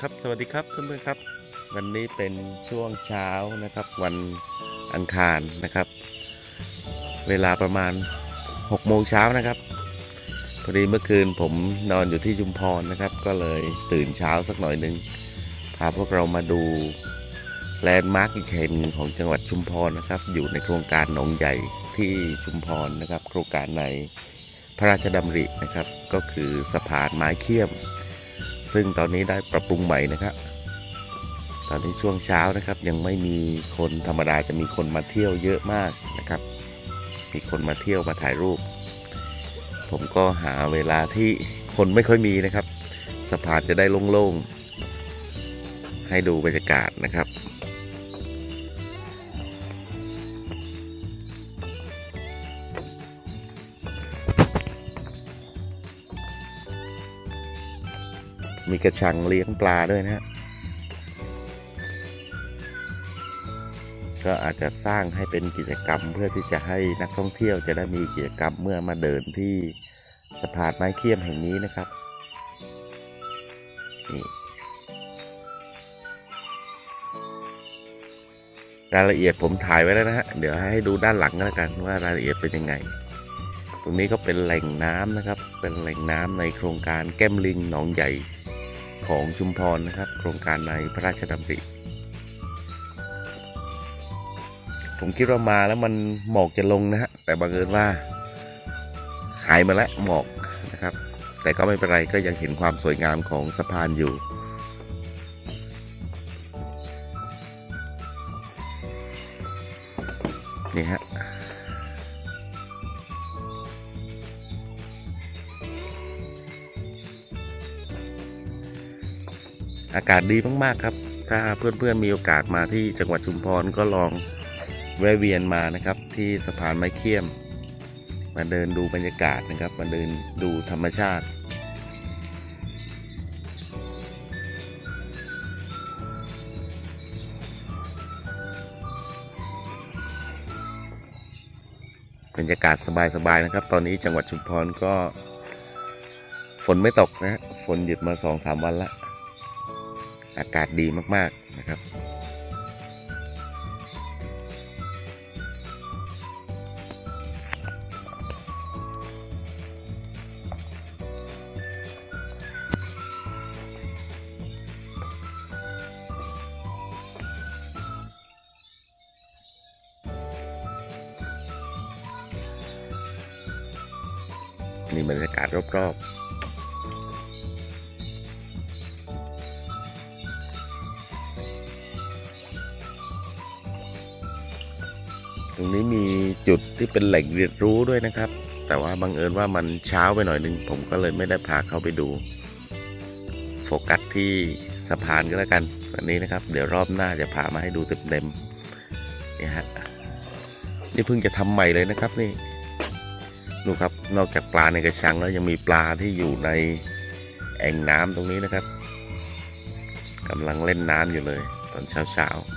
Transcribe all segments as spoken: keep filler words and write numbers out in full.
ครับสวัสดีครับเพื่อนๆครับวันนี้เป็นช่วงเช้านะครับวันอังคารนะครับเวลาประมาณหกโมงเช้านะครับพอดีเมื่อคืนผมนอนอยู่ที่ชุมพรนะครับก็เลยตื่นเช้าสักหน่อยหนึ่งพาพวกเรามาดูแลนด์มาร์คอีกแห่งหนึ่งของจังหวัดชุมพรนะครับอยู่ในโครงการหนองใหญ่ที่ชุมพรนะครับโครงการในพระราชดำรินะครับก็คือสะพานไม้เขี้ยมซึ่งตอนนี้ได้ปรับปรุงใหม่นะครับตอนนี้ช่วงเช้านะครับยังไม่มีคนธรรมดาจะมีคนมาเที่ยวเยอะมากนะครับมีคนมาเที่ยวมาถ่ายรูปผมก็หาเวลาที่คนไม่ค่อยมีนะครับสะพานจะได้โล่งๆให้ดูบรรยากาศนะครับมีกระชังเลี้ยงปลาด้วยนะฮะก็อาจจะสร้างให้เป็นกิจกรรมเพื่อที่จะให้นักท่องเที่ยวจะได้มีกิจกรรมเมื่อมาเดินที่สะพานไม้เขี้ยมแห่งนี้นะครับนี่รายละเอียดผมถ่ายไว้แล้วนะฮะเดี๋ยวให้ดูด้านหลังก็แล้วกันว่ารายละเอียดเป็นยังไงตรงนี้ก็เป็นแหล่งน้ำนะครับเป็นแหล่งน้ำในโครงการแก้มลิงหนองใหญ่ของชุมพรนะครับโครงการในพระราชดำริผมคิดว่ามาแล้วมันหมอกจะลงนะฮะแต่บังเอิญว่าหายมาแล้วหมอกนะครับแต่ก็ไม่เป็นไรก็ยังเห็นความสวยงามของสะพานอยู่นี่ฮะอากาศดีมากๆครับถ้าเพื่อนๆมีโอกาสมาที่จังหวัดชุมพรก็ลองแวะเวียนมานะครับที่สะพานไม้เขี้ยมมาเดินดูบรรยากาศนะครับมาเดินดูธรรมชาติบรรยากาศสบายๆนะครับตอนนี้จังหวัดชุมพรก็ฝนไม่ตกนะฮะฝนหยุดมาสองสามวันละอากาศดีมากๆนะครับนี่บรรยากาศรอบๆตรงนี้มีจุดที่เป็นแหล่งเรียนรู้ด้วยนะครับแต่ว่าบังเอิญว่ามันเช้าไปหน่อยนึงผมก็เลยไม่ได้พาเขาไปดูโฟกัสที่สะพานก็แล้วกันวันนี้นะครับเดี๋ยวรอบหน้าจะพามาให้ดูเต็มๆนี่ฮะนี่เพิ่งจะทำใหม่เลยนะครับนี่ดูครับนอกจากปลาในกระชังแล้วยังมีปลาที่อยู่ในแอ่งน้ำตรงนี้นะครับกำลังเล่นน้ำอยู่เลยตอนเช้าๆ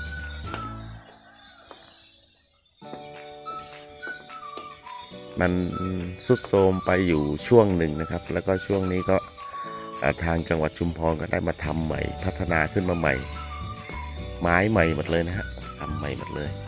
มันทรุดโทรมไปอยู่ช่วงหนึ่งนะครับแล้วก็ช่วงนี้ก็ทางจังหวัดชุมพรก็ได้มาทำใหม่พัฒนาขึ้นมาใหม่ไม้ใหม่หมดเลยนะฮะทำใหม่หมดเลย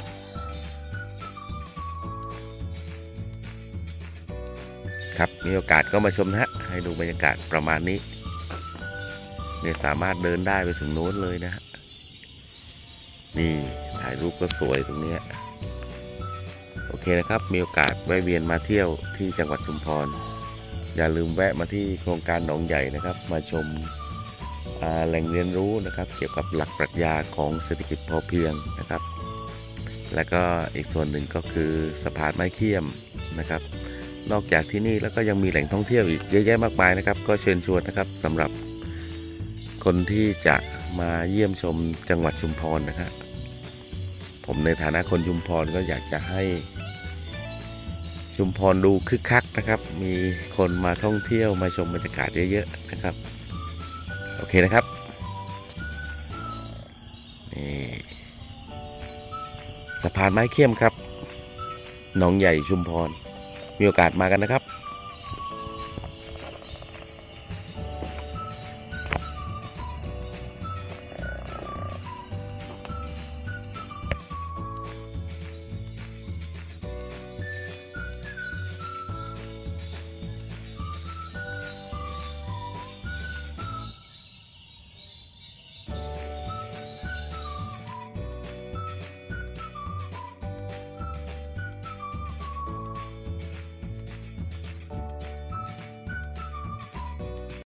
ครับมีโอกาสก็มาชมนะฮะให้ดูบรรยากาศประมาณนี้เนี่ยสามารถเดินได้ไปถึงโน้นเลยนะฮะนี่ถ่ายรูปก็สวยตรงนี้โอเคนะครับมีโอกาสแวะเวียนมาเที่ยวที่จังหวัดชุมพรอย่าลืมแวะมาที่โครงการหนองใหญ่นะครับมาชมแหล่งเรียนรู้นะครับเกี่ยวกับหลักปรัชญาของเศรษฐกิจพอเพียงนะครับแล้วก็อีกส่วนหนึ่งก็คือสะพานไม้เขี้ยมนะครับนอกจากที่นี่แล้วก็ยังมีแหล่งท่องเที่ยวอีกเยอะแยะมากมายนะครับก็เชิญชวนนะครับสำหรับคนที่จะมาเยี่ยมชมจังหวัดชุมพรนะครับผมในฐานะคนชุมพรก็อยากจะให้ชุมพรดูคึกคักนะครับมีคนมาท่องเที่ยวมาชมบรรยากาศเยอะๆนะครับโอเคนะครับนี่สะพานไม้เขี้ยมครับหนองใหญ่ชุมพรมีโอกาสมากันนะครับ